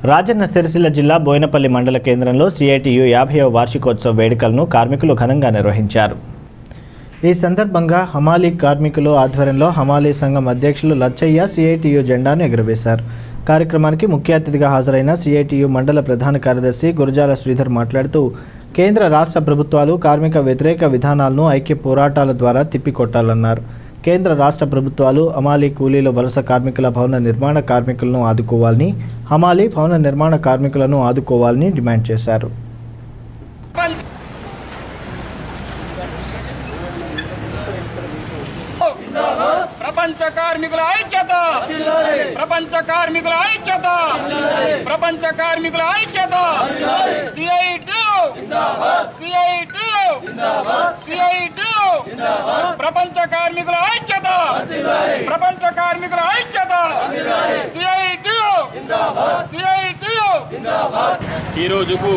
రాజన్న సిరిసిల్ల జిల్లా బోయినపల్లి మండల కేంద్రంలో సిఐటియు 50వ వార్షికోత్సవ వేడుకలను కార్మికులు ఘనంగా నిర్వహించారు. ఈ సందర్భంగా హమాలీ కార్మికుల ఆధ్వర్యంలో హమాలీ సంఘం అధ్యక్షులు లచ్చయ్య సిఐటియు జెండాను ఎగురవేశారు. కార్యక్రమానికి ముఖ్య అతిథిగా హాజరైన సిఐటియు మండల ప్రధాన కార్యదర్శి గురజాల శ్రీధర్ మాట్లాడుతూ కేంద్ర రాష్ట్ర ప్రభుత్వాలు కార్మిక వ్యతిరేక విధానాలను ఐక్య పోరాటాల ద్వారా తిప్పికొట్టాలన్నారు. కేంద్ర రాష్ట్ర ప్రభుత్వాలు హమాలీ కూలీల వలస కార్మికుల భవన నిర్మాణ కార్మికులను ఆదుకోవాలని, హమాలీ భవన నిర్మాణ కార్మికులను ఆదుకోవాలని డిమాండ్ చేశారు. ప్రపంచ కార్మికుల ఐక్యత, ప్రపంచ కార్మికుల ఐక్యత, ప్రపంచ కార్మికుల ఐక్యత. సిఐటియు సిఐటియు సిఐటియు ప్రపంచ కార్మికుల ఐక్యత, ప్రపంచ కార్మికుల ఐక్యత. CITU CITU. ఈ రోజుకు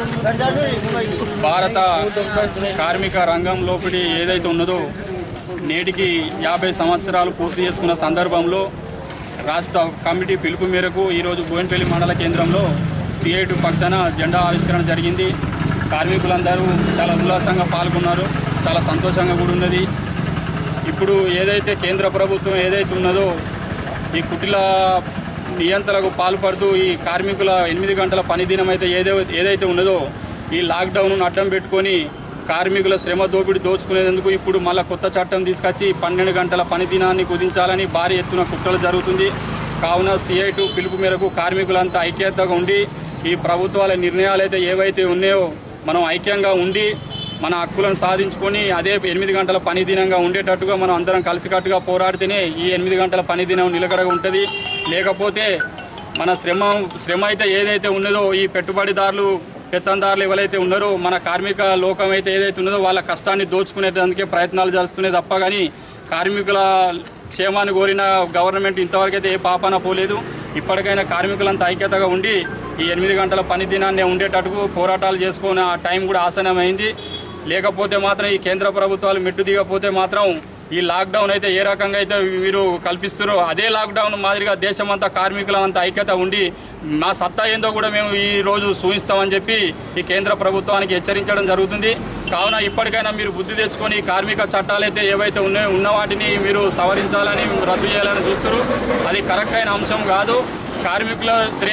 భారత కార్మిక రంగం లోపలి ఏదైతే ఉన్నదో నేటికి 50 సంవత్సరాలు పూర్తి చేసుకున్న సందర్భంలో రాష్ట్ర కమిటీ పిలుపు మేరకు ఈరోజు బోయినపల్లి మండల కేంద్రంలో సిఐటి పక్షాన జెండా ఆవిష్కరణ జరిగింది. కార్మికులందరూ చాలా ఉల్లాసంగా పాల్గొన్నారు. చాలా సంతోషంగా కూడా ఉన్నది. ఇప్పుడు ఏదైతే కేంద్ర ప్రభుత్వం ఏదైతే ఉన్నదో ఈ కుటిల నియంత్రణకు పాల్పడుతూ ఈ కార్మికుల 8 గంటల పని దినం అయితే ఏదైతే ఉన్నదో ఈ లాక్డౌన్ను అడ్డం పెట్టుకొని కార్మికుల శ్రమ దోపిడీ దోచుకునేందుకు ఇప్పుడు మళ్ళీ కొత్త చట్టం తీసుకొచ్చి 12 గంటల పని దినాన్ని కుదించాలని భారీ ఎత్తున కుట్రలు జరుగుతుంది. కావున సిఐటి పిలుపు మేరకు కార్మికులంతా ఐక్యతగా ఉండి ఈ ప్రభుత్వాల నిర్ణయాలు అయితే ఏవైతే ఉన్నాయో మనం ఐక్యంగా ఉండి మన హక్కులను సాధించుకొని అదే 8 గంటల పని దినంగా ఉండేటట్టుగా మనం అందరం కలిసికట్టుగా పోరాడితేనే ఈ 8 గంటల పని దినం నిలకడగా ఉంటుంది. లేకపోతే మన శ్రమ అయితే ఏదైతే ఉన్నదో ఈ పెట్టుబడిదారులు పెత్తందారులు ఎవరైతే ఉన్నారో మన కార్మిక లోకం అయితే ఏదైతే ఉన్నదో వాళ్ళ కష్టాన్ని దోచుకునేందుకే ప్రయత్నాలు జరుస్తున్నాయి తప్ప కానీ కార్మికుల క్షేమాన్ని కోరిన గవర్నమెంట్ ఇంతవరకు అయితే ఏ పాపాన పోలేదు. ఇప్పటికైనా కార్మికులంతా ఐక్యతగా ఉండి ఈ 8 గంటల పని దినాన్ని ఉండేటట్టుకు పోరాటాలు చేసుకునే ఆ టైం కూడా ఆసనమైంది. లేకపోతే మాత్రం ఈ కేంద్ర ప్రభుత్వాలు మెట్టు దిగకపోతే మాత్రం ఈ లాక్డౌన్ అయితే ఏ రకంగా అయితే మీరు కల్పిస్తారో అదే లాక్డౌన్ మాదిరిగా దేశమంతా కార్మికులంతా ఐక్యత ఉండి మా సత్తా ఏందో కూడా మేము ఈ రోజు చూపిస్తామని చెప్పి ఈ కేంద్ర ప్రభుత్వానికి హెచ్చరించడం జరుగుతుంది. కావున ఇప్పటికైనా మీరు బుద్ధి తెచ్చుకొని కార్మిక చట్టాలు అయితే ఏవైతే ఉన్నాయో ఉన్న వాటిని మీరు సవరించాలని రద్దు చేయాలని చూస్తారు. అది కరెక్ట్ అయిన అంశం కాదు. కార్మికుల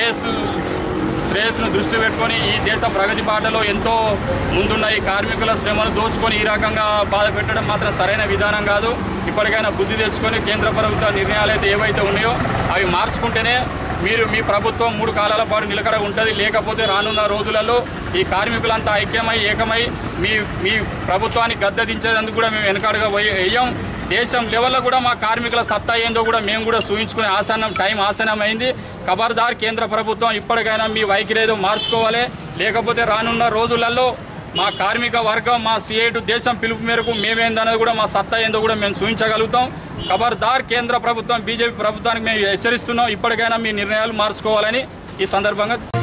శ్రేయస్సును దృష్టి పెట్టుకొని ఈ దేశ ప్రగతి బాటలో ఎంతో ముందున్న ఈ కార్మికుల శ్రమను దోచుకొని ఈ రకంగా బాధ పెట్టడం మాత్రం సరైన విధానం కాదు. ఇప్పటికైనా బుద్ధి తెచ్చుకొని కేంద్ర ప్రభుత్వ నిర్ణయాలు అయితే ఏవైతే ఉన్నాయో అవి మార్చుకుంటేనే మీ ప్రభుత్వం 3 కాలాల పాటు నిలకడ ఉంటుంది. లేకపోతే రానున్న రోజులలో ఈ కార్మికులంతా ఏకమై మీ ప్రభుత్వాన్ని గద్దెదించేందుకు కూడా మేము వెనకాడుగా వేయం. దేశం లెవెల్లో కూడా మా కార్మికుల సత్తా ఏందో కూడా మేము కూడా చూపించుకునే టైం ఆసనమైంది. ఖబర్దార్ కేంద్ర ప్రభుత్వం ఇప్పటికైనా మీ వైఖరి ఏదో మార్చుకోవాలి. లేకపోతే రానున్న రోజులలో మా కార్మిక వర్గం మా సిఐటి దేశం పిలుపు మేరకు మేమేందనేది కూడా మా సత్తా ఏందో కూడా మేము చూపించగలుగుతాం. ఖబర్దార్ కేంద్ర ప్రభుత్వం బీజేపీ ప్రభుత్వానికి మేము హెచ్చరిస్తున్నాం. ఇప్పటికైనా మీ నిర్ణయాలు మార్చుకోవాలని ఈ సందర్భంగా